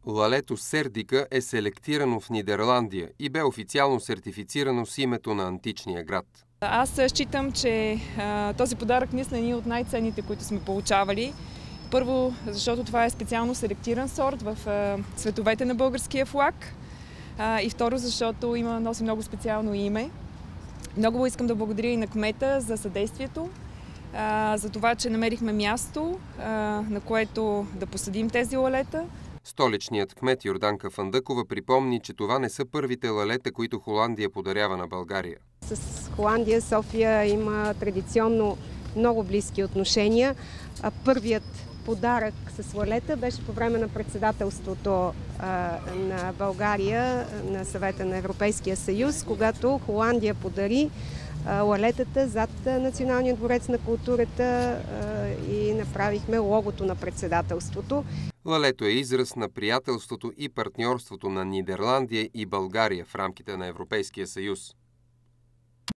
Лалето Сердика е селектирано в Нидерландия и бе официално сертифицирано с името на античния град. Аз считам, че този подарък наистина е един от най-ценните, които сме получавали. Първо, защото това е специално селектиран сорт в цветовете на българския флаг. И второ, защото носи много специално име. Много искам да благодаря и на кмета за съдействието, за това, че намерихме място, на което да посадим тези лалета. Столичният кмет Йорданка Фандъкова припомни, че това не са първите лалета, които Холандия подарява на България. С Холандия София има традиционно много близки отношения. Първият подарък с лалета беше по време на председателството на България на Съвета на Европейския съюз, когато Холандия подари лалетата зад Националния дворец на културата и направихме логото на председателството. Лалето е израз на приятелството и партньорството на Нидерландия и България в рамките на Европейския съюз.